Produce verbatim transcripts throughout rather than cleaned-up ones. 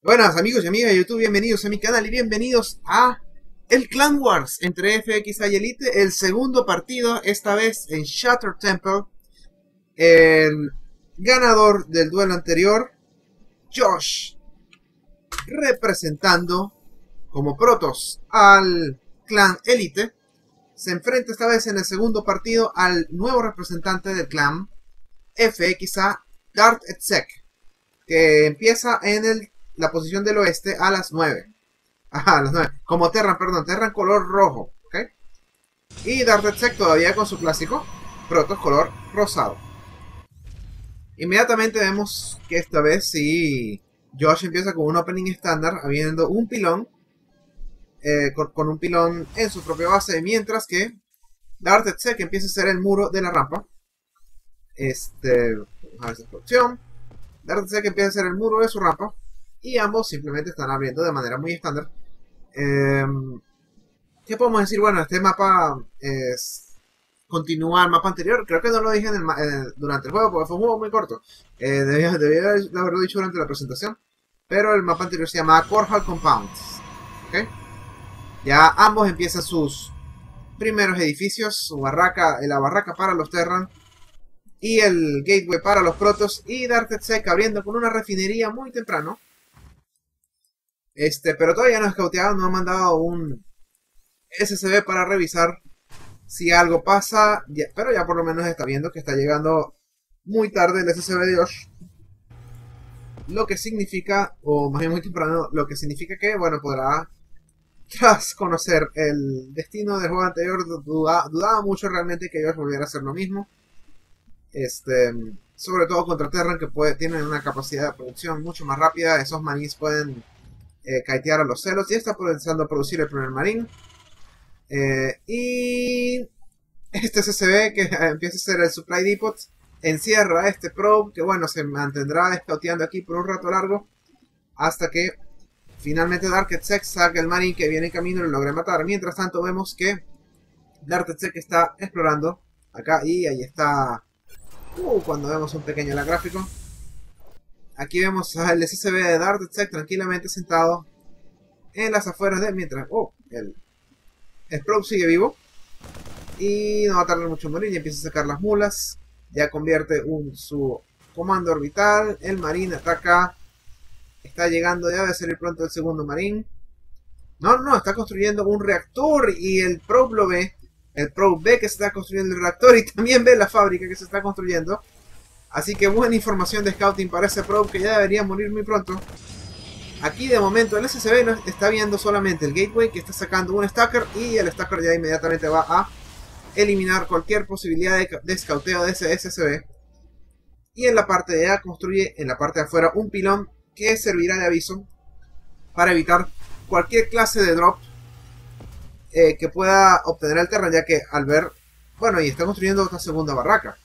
Buenas amigos y amigas de YouTube, bienvenidos a mi canal y bienvenidos a el Clan Wars entre F X I y Elite, el segundo partido, esta vez en Shatter Temple. El ganador del duelo anterior, Josh, representando como Protoss al Clan Elite, se enfrenta esta vez en el segundo partido al nuevo representante del clan, F X A, Darth-Etzek, que empieza en el la posición del oeste a las nueve. Ajá, a las nueve. Como Terran, perdón. Terran color rojo. ¿Ok? Y Darth-Etzek todavía con su clásico Protoss color rosado. Inmediatamente vemos que esta vez sí Josh empieza con un opening estándar, habiendo un pilón. Eh, con, con un pilón en su propia base. Mientras que Darth-Etzek empieza a hacer el muro de la rampa. Este. A ver esa opción. Darth-Etzek empieza a hacer el muro de su rampa. Y ambos simplemente están abriendo de manera muy estándar. Eh, ¿Qué podemos decir? Bueno, este mapa es continúa el mapa anterior. Creo que no lo dije en el, eh, durante el juego porque fue un juego muy corto. Eh, debía, debía haberlo dicho durante la presentación. Pero el mapa anterior se llama Korhal Compounds. ¿Okay? Ya ambos empiezan sus primeros edificios. Su barraca, la barraca para los Terran. Y el gateway para los Protoss. Y Darth-Etzek abriendo con una refinería muy temprano. Este, pero todavía no ha escauteado, no ha mandado un S C V para revisar si algo pasa, ya, pero ya por lo menos está viendo que está llegando muy tarde el S C V de Josh. Lo que significa, o más bien muy temprano, lo que significa que, bueno, podrá, tras conocer el destino del juego anterior, duda, dudaba mucho realmente que Josh volviera a hacer lo mismo. Este, sobre todo contra Terran, que puede, tienen una capacidad de producción mucho más rápida, esos manís pueden Eh, kitear a los celos. Ya está comenzando a producir el primer marín. Eh, y este S C V que eh, empieza a ser el supply depot encierra este probe que, bueno, se mantendrá escauteando aquí por un rato largo hasta que finalmente Darth-Etzek saque el marín que viene en camino y lo logre matar. Mientras tanto vemos que Darth-Etzek está explorando acá y ahí está. Uh, cuando vemos un pequeño la gráfico. Aquí vemos al S C V de Darth-Etzek tranquilamente sentado en las afueras de... Mientras... Oh, el, el probe sigue vivo. Y no va a tardar mucho en morir. Y empieza a sacar las mulas. Ya convierte un, su comando orbital. El marín ataca. Está llegando, ya debe salir pronto el segundo marín. No, no, está construyendo un reactor. Y el probe lo ve. El probe ve que se está construyendo el reactor. Y también ve la fábrica que se está construyendo. Así que buena información de scouting para ese probe que ya debería morir muy pronto. Aquí de momento el S C V está viendo solamente el gateway que está sacando un stacker. Y el stacker ya inmediatamente va a eliminar cualquier posibilidad de, de scouteo de ese S C V. Y en la parte de A construye en la parte de afuera un pilón que servirá de aviso para evitar cualquier clase de drop eh, que pueda obtener el Terran, ya que al ver... Bueno, y está construyendo otra segunda barraca.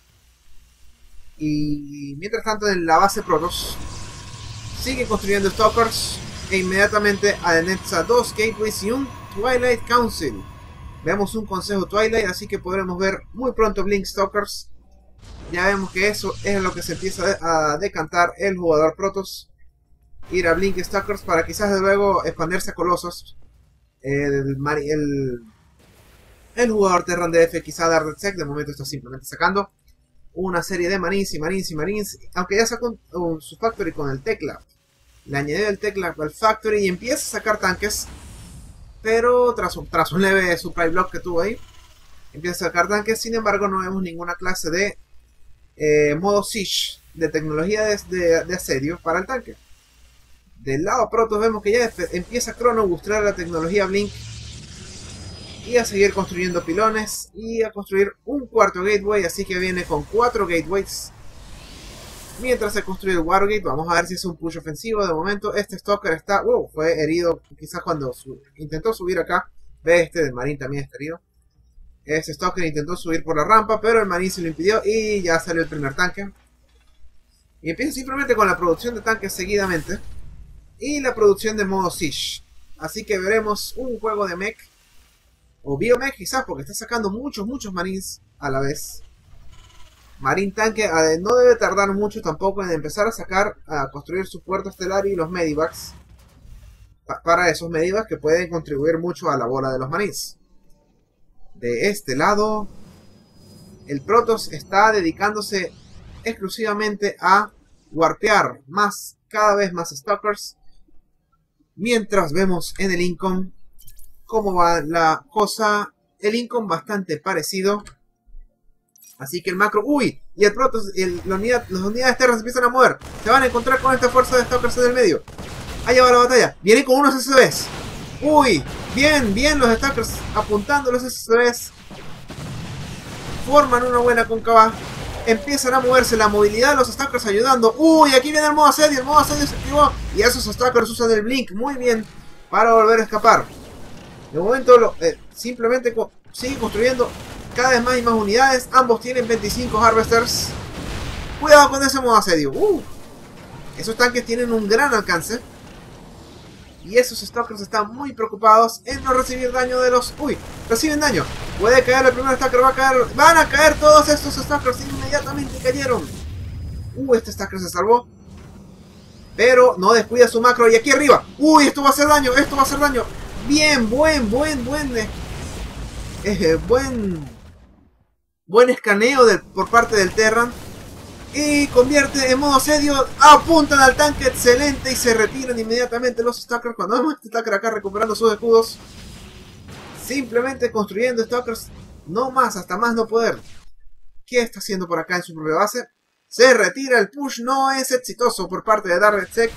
Y mientras tanto en la base Protoss sigue construyendo Stalkers e inmediatamente anexa dos Gateways y un Twilight Council. Vemos un consejo Twilight, así que podremos ver muy pronto Blink Stalkers. Ya vemos que eso es lo que se empieza a decantar el jugador Protoss. Ir a Blink Stalkers para quizás de luego expandirse a Colosos. El, el, el jugador Terran de F X A Darth-Etzek de momento está simplemente sacando una serie de marines y marines y marines, aunque ya sacó uh, su factory con el Tecla. Le añadió el Tecla al factory y empieza a sacar tanques, pero tras un, tras un leve supply block que tuvo ahí, empieza a sacar tanques. Sin embargo, no vemos ninguna clase de eh, modo siege, de tecnología de, de, de asedio para el tanque. Del lado Protoss vemos que ya empieza Chrono a buscar la tecnología Blink y a seguir construyendo pilones y a construir un cuarto gateway, así que viene con cuatro gateways. Mientras se construye el Watergate, vamos a ver si es un push ofensivo. De momento este Stalker está, wow, fue herido quizás cuando su, intentó subir acá. Ve, este del Marine también está herido. Este Stalker intentó subir por la rampa, pero el Marine se lo impidió y ya salió el primer tanque. Y empieza simplemente con la producción de tanques seguidamente y la producción de modo Siege. Así que veremos un juego de mech o biomech quizás, porque está sacando muchos, muchos marines a la vez. Marine Tanque no debe tardar mucho tampoco en empezar a sacar, a construir su puerto estelar y los medivacs. pa para esos medios que pueden contribuir mucho a la bola de los manís. De este lado, el Protoss está dedicándose exclusivamente a warpear más, cada vez más Stalkers. Mientras vemos en el Income cómo va la cosa. El Income bastante parecido. Así que el macro... ¡Uy! Y el Protoss, el, la unidad, las unidades terras empiezan a mover. Se van a encontrar con esta fuerza de Stalkers en el medio. Allá va la batalla. Vienen con unos S C Bs. ¡Uy! Bien, bien los Stalkers apuntando los S C Bs. Forman una buena cóncava. Empiezan a moverse, la movilidad de los Stalkers ayudando. ¡Uy! Aquí viene el modo asedio. El modo asedio se activó. Y esos Stalkers usan el Blink muy bien para volver a escapar. De momento lo, eh, simplemente co sigue construyendo cada vez más y más unidades. Ambos tienen veinticinco Harvesters. Cuidado con ese modo asedio. Uh, esos tanques tienen un gran alcance. Y esos Stalkers están muy preocupados en no recibir daño de los... ¡Uy! Reciben daño. Puede caer el primer Stalker. Va a caer... Van a caer todos estos Stalkers. Inmediatamente cayeron. Uh, este Stalker se salvó. Pero no descuida su macro. Y aquí arriba. ¡Uy! Esto va a hacer daño. Esto va a hacer daño. Bien, buen, buen, buen... Eh, eh, buen... Buen escaneo de, por parte del Terran. Y convierte en modo asedio. Apuntan al tanque, excelente. Y se retiran inmediatamente los Stalkers. Cuando vemos a este Stalker acá recuperando sus escudos. Simplemente construyendo Stalkers. No más, hasta más no poder. ¿Qué está haciendo por acá en su propia base? Se retira, el push no es exitoso por parte de DarkSec.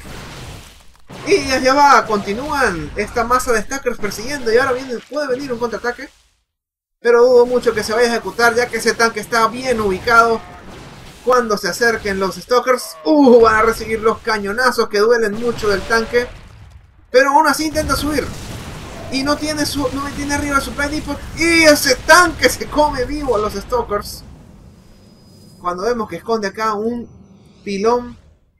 Y allá va, continúan esta masa de Stalkers persiguiendo. Y ahora viene, puede venir un contraataque. Pero dudo mucho que se vaya a ejecutar, ya que ese tanque está bien ubicado. Cuando se acerquen los Stalkers, uh, van a recibir los cañonazos que duelen mucho del tanque. Pero aún así intenta subir. Y no tiene, su, no tiene arriba el supply depot. Y ese tanque se come vivo a los Stalkers. Cuando vemos que esconde acá un pilón.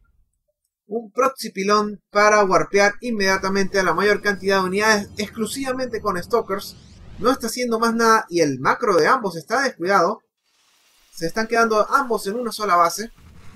Un proxy pilón para warpear inmediatamente a la mayor cantidad de unidades. Exclusivamente con Stalkers. No está haciendo más nada. Y el macro de ambos está descuidado. Se están quedando ambos en una sola base.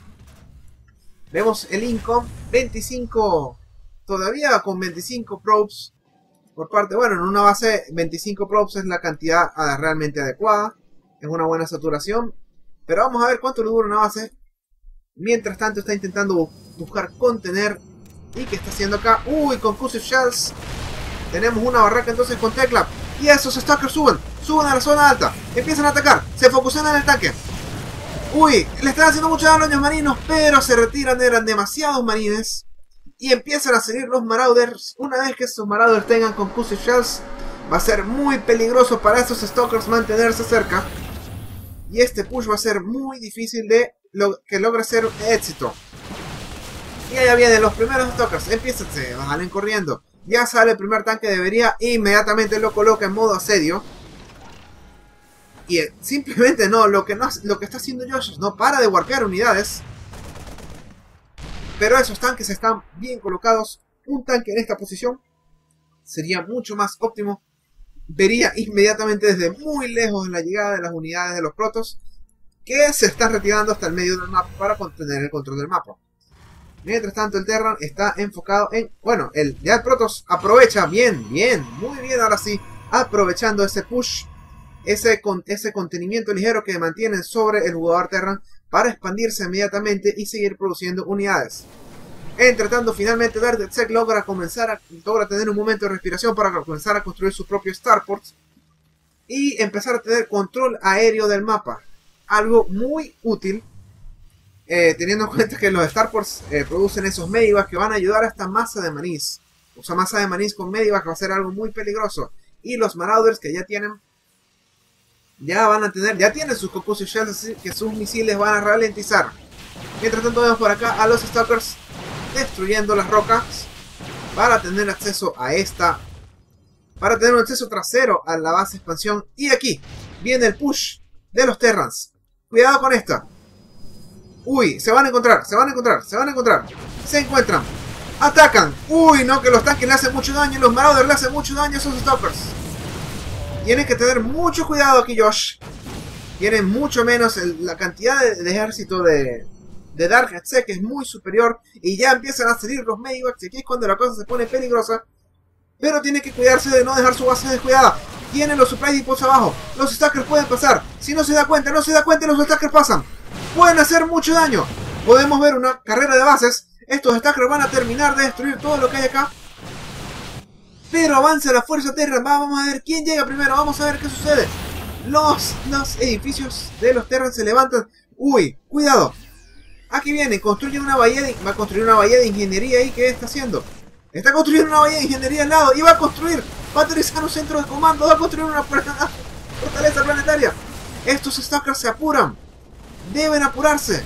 Vemos el Income. veinticinco. Todavía con veinticinco probes. Por parte, bueno, en una base veinticinco probes es la cantidad realmente adecuada. Es una buena saturación. Pero vamos a ver cuánto le dura una base. Mientras tanto está intentando buscar contener. ¿Y qué está haciendo acá? Uy, con Conclusive Shells. Tenemos una barraca entonces con Teclap. Y esos Stalkers suben. Suben a la zona alta. Empiezan a atacar. Se focusan en el tanque. Uy, le están haciendo mucho daño a los marinos. Pero se retiran. Eran demasiados marines. Y empiezan a seguir los Marauders. Una vez que esos Marauders tengan Conclusive Shells, va a ser muy peligroso para esos Stalkers mantenerse cerca. Y este push va a ser muy difícil de lo que logre ser éxito. Y allá vienen los primeros Stalkers. Empiezan, se salen corriendo. Ya sale el primer tanque, debería inmediatamente lo coloca en modo asedio. Y eh, simplemente no, lo que no, lo que está haciendo Josh no para de warpear unidades. Pero esos tanques están bien colocados. Un tanque en esta posición sería mucho más óptimo. Vería inmediatamente desde muy lejos la llegada de las unidades de los protos, que se están retirando hasta el medio del mapa para contener el control del mapa. Mientras tanto el Terran está enfocado en... Bueno, el, ya el Protoss aprovecha bien, bien, muy bien ahora sí, aprovechando ese push, ese, con, ese contenimiento ligero que mantienen sobre el jugador Terran para expandirse inmediatamente y seguir produciendo unidades. Entre tanto, finalmente DarkSec logra comenzar a, logra tener un momento de respiración para comenzar a construir su propio Starport y empezar a tener control aéreo del mapa. Algo muy útil, eh, teniendo en cuenta que los Starports eh, producen esos Medivacks que van a ayudar a esta masa de manís. O sea, masa de manís con Medivac va a ser algo muy peligroso. Y los Marauders que ya tienen, ya van a tener, ya tienen sus Conclusive Shells, así que sus misiles van a ralentizar. Mientras tanto vemos por acá a los Stalkers destruyendo las rocas para tener acceso a esta, para tener un acceso trasero a la base de expansión. Y aquí viene el push de los Terrans. Cuidado con esta. Uy, se van a encontrar, se van a encontrar, se van a encontrar. Se encuentran. Atacan. Uy, no, que los tanques le hacen mucho daño. Los Marauders le hacen mucho daño a esos Stalkers. Tienen que tener mucho cuidado aquí, Josh. Tienen mucho menos el, la cantidad de, de ejército de... de DarkSec es muy superior y ya empiezan a salir los Medivacks y aquí es cuando la cosa se pone peligrosa Pero tiene que cuidarse de no dejar su base descuidada. Tiene los supply depots abajo. Los Stalkers pueden pasar. Si no se da cuenta, no se da cuenta y los Stalkers pasan. Pueden hacer mucho daño. Podemos ver una carrera de bases. Estos Stalkers van a terminar de destruir todo lo que hay acá. Pero avanza la fuerza Terran. Vamos a ver quién llega primero. Vamos a ver qué sucede. Los, los edificios de los Terran se levantan. Uy, cuidado. Aquí viene. Construye una bahía de, va a construir una bahía de ingeniería ahí. ¿Qué está haciendo? Está construyendo una bahía de ingeniería al lado. Y va a construir. Va a aterrizar un centro de comando. Va a construir una fortaleza planetaria. Estos Stalkers se apuran. Deben apurarse.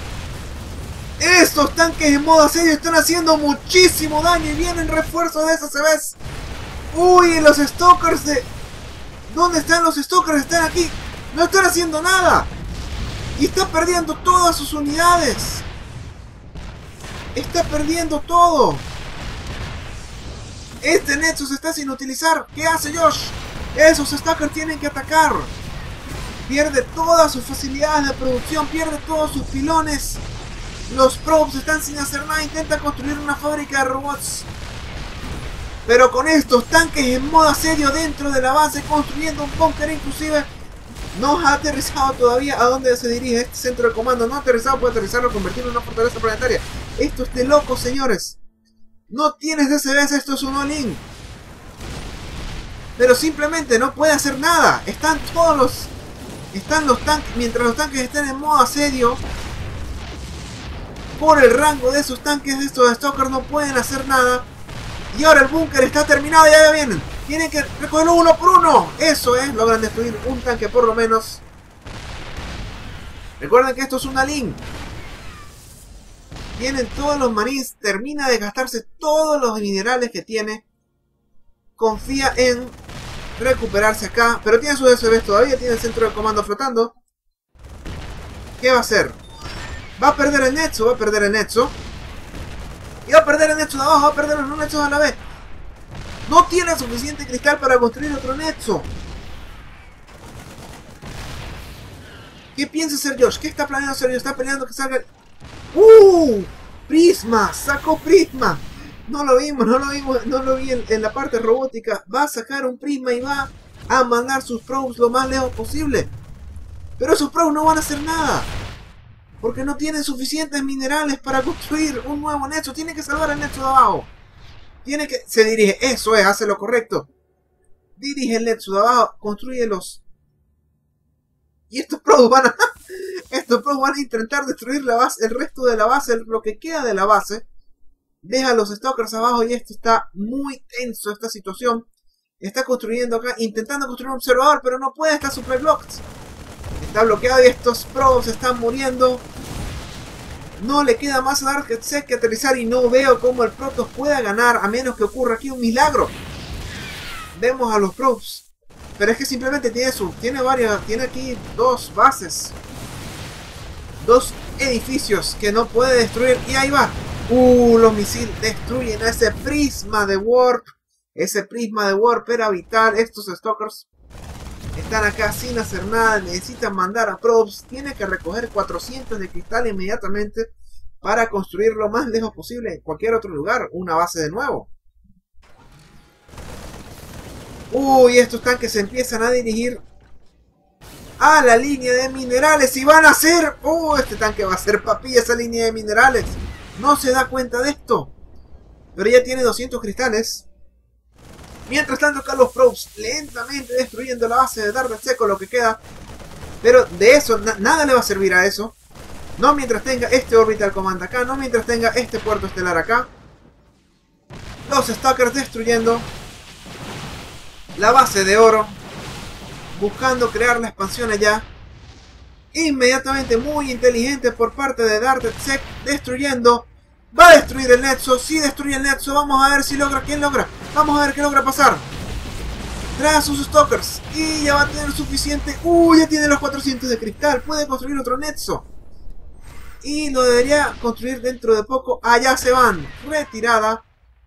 Estos tanques en modo asedio están haciendo muchísimo daño. Y vienen refuerzos de S C Bs. Uy, los Stalkers de... ¿Dónde están los Stalkers? Están aquí. No están haciendo nada. Y está perdiendo todas sus unidades. Está perdiendo todo. Este Nexus está sin utilizar. ¿Qué hace Josh? Esos Stalkers tienen que atacar. Pierde todas sus facilidades de producción. Pierde todos sus pilones. Los probes están sin hacer nada. Intenta construir una fábrica de robots. Pero con estos tanques en modo asedio dentro de la base, construyendo un búnker inclusive, no ha aterrizado todavía a dónde se dirige este centro de comando. No ha aterrizado, puede aterrizarlo, convertirlo en una fortaleza planetaria. Esto es de locos, señores. No tienes D C Bs, esto es un all-in. Pero simplemente no puede hacer nada. Están todos los... Están los tanques... Mientras los tanques estén en modo asedio, por el rango de esos tanques, de estos Stalkers no pueden hacer nada. Y ahora el búnker está terminado y ya vienen. Tienen que recogerlo uno por uno. Eso es, logran destruir un tanque por lo menos. Recuerden que esto es una link. Tienen todos los marines. Termina de gastarse todos los minerales que tiene. Confía en recuperarse acá. Pero tiene sus S Bs todavía. Tiene el centro de comando flotando. ¿Qué va a hacer? Va a perder el Nexo. Va a perder el Nexo. Y va a perder el Nexo de abajo. Va a perder los dos Nexos a la vez. No tiene suficiente cristal para construir otro Nexo. ¿Qué piensa hacer Josh? ¿Qué está planeando hacer Josh? Está planeando que salga... ¡Uh! ¡Prisma! ¡Sacó Prisma! No lo vimos, no lo vimos, no lo vi en, en la parte robótica. Va a sacar un Prisma y va a mandar sus probes lo más lejos posible. Pero esos probes no van a hacer nada. Porque no tienen suficientes minerales para construir un nuevo Nexo. Tiene que salvar el Nexo de abajo. Tiene que... Se dirige. Eso es, hace lo correcto. Dirige el Nexo de abajo. Construyelos. Y estos probes van a... estos probes van a intentar destruir la base, el resto de la base, lo que queda de la base. Deja a los Stalkers abajo y esto está muy tenso, esta situación. Está construyendo acá, intentando construir un observador, pero no puede, está super blocked. Está bloqueado y estos probes están muriendo. No le queda más a Darkseid que aterrizar y no veo cómo el Protoss pueda ganar a menos que ocurra aquí un milagro. Vemos a los probes. Pero es que simplemente tiene su, tiene varias, tiene aquí dos bases. Dos edificios que no puede destruir y ahí va. Uh, los misiles destruyen a ese prisma de Warp. Ese prisma de Warp era vital. Estos Stalkers están acá sin hacer nada. Necesitan mandar a probes. Tiene que recoger cuatrocientos de cristal inmediatamente para construir lo más lejos posible en cualquier otro lugar. Una base de nuevo. Uy, estos tanques se empiezan a dirigir a la línea de minerales y van a hacer... Oh, este tanque va a hacer papilla esa línea de minerales. No se da cuenta de esto. Pero ya tiene doscientos cristales. Mientras tanto acá los probes lentamente destruyendo la base de Darkseid con lo que queda. Pero de eso, na nada le va a servir a eso. No mientras tenga este Orbital Command acá. No mientras tenga este puerto estelar acá. Los Stalkers destruyendo la base de oro. Buscando crear la expansión allá. Inmediatamente, muy inteligente por parte de Darkseid. Destruyendo. Va a destruir el Nexo. Si destruye el Nexo, vamos a ver si logra. ¿Quién logra? Vamos a ver qué logra pasar. Trae a sus Stalkers. Y ya va a tener suficiente. Uy, ya tiene los cuatrocientos de cristal. Puede construir otro Nexo. Y lo debería construir dentro de poco. Allá se van. Retirada.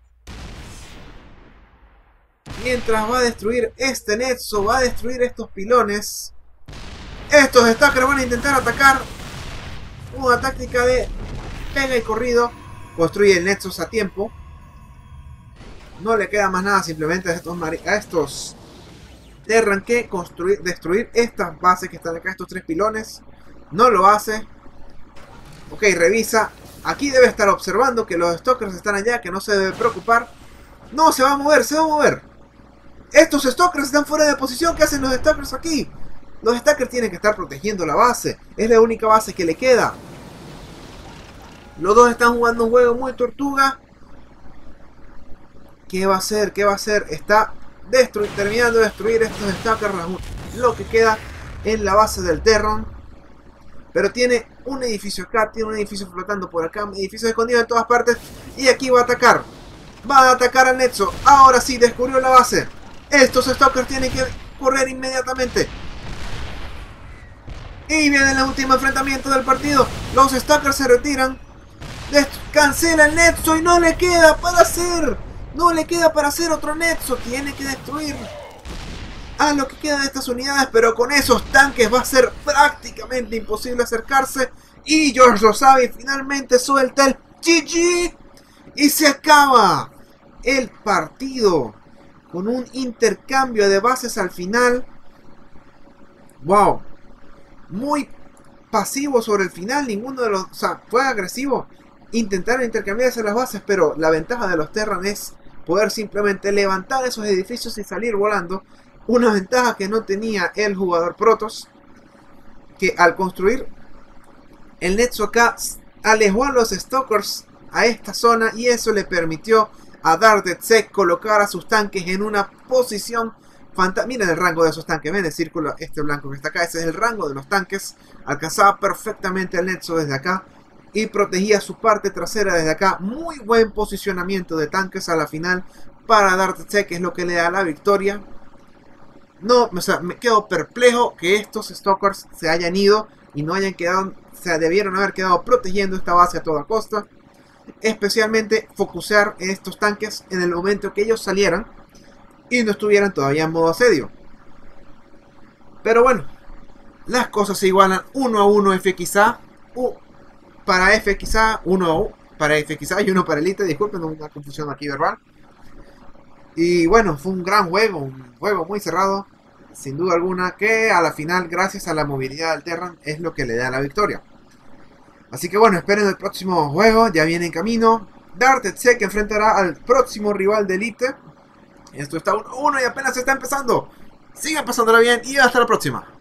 Mientras va a destruir este Nexo. Va a destruir estos pilones. Estos Stalkers van a intentar atacar. Una táctica de pega y corrido. Construye el Nexus a tiempo. No le queda más nada simplemente a estos, a estos Terran que construir, destruir estas bases que están acá, estos tres pilones. No lo hace. Ok, revisa. Aquí debe estar observando que los Stalkers están allá, que no se debe preocupar. No, se va a mover, se va a mover. Estos Stalkers están fuera de posición. ¿Qué hacen los Stalkers aquí? Los Stalkers tienen que estar protegiendo la base. Es la única base que le queda. Los dos están jugando un juego muy tortuga. ¿Qué va a hacer? ¿Qué va a hacer? Está terminando de destruir estos Stalkers. Lo que queda en la base del Terran. Pero tiene un edificio acá, tiene un edificio flotando por acá, un edificio escondido en todas partes. Y aquí va a atacar. Va a atacar al Nexo. Ahora sí, descubrió la base. Estos Stalkers tienen que correr inmediatamente. Y viene el último enfrentamiento del partido. Los Stalkers se retiran. Cancela el Nexo y no le queda para hacer. No le queda para hacer otro Nexo. Tiene que destruir a lo que queda de estas unidades, pero con esos tanques va a ser prácticamente imposible acercarse. Y George lo sabe y finalmente suelta el G G. Y se acaba el partido con un intercambio de bases al final. Wow. Muy pasivo sobre el final. Ninguno de los... O sea, fue agresivo. Intentaron intercambiarse las bases, pero la ventaja de los Terran es poder simplemente levantar esos edificios y salir volando. Una ventaja que no tenía el jugador Protoss, que al construir el Nexo acá alejó a los Stalkers a esta zona y eso le permitió a Darth colocar a sus tanques en una posición fantástica. Miren el rango de esos tanques, ven el círculo este blanco que está acá, ese es el rango de los tanques. Alcanzaba perfectamente el Nexo desde acá y protegía su parte trasera desde acá. Muy buen posicionamiento de tanques a la final para Darth que es lo que le da la victoria. No, o sea, me quedo perplejo que estos Stalkers se hayan ido y no hayan quedado, o sea, debieron haber quedado protegiendo esta base a toda costa. Especialmente focusear en estos tanques en el momento que ellos salieran y no estuvieran todavía en modo asedio. Pero bueno, las cosas se igualan uno a uno F X A, uh, para F X A, uno para F X A y uno para Elite, disculpen una confusión aquí verbal. Y bueno, fue un gran juego, un juego muy cerrado, sin duda alguna, que a la final, gracias a la movilidad del Terran, es lo que le da la victoria. Así que bueno, esperen el próximo juego, ya viene en camino. Darth que enfrentará al próximo rival de Elite. Esto está uno a uno y apenas se está empezando. Sigan pasándola bien y hasta la próxima.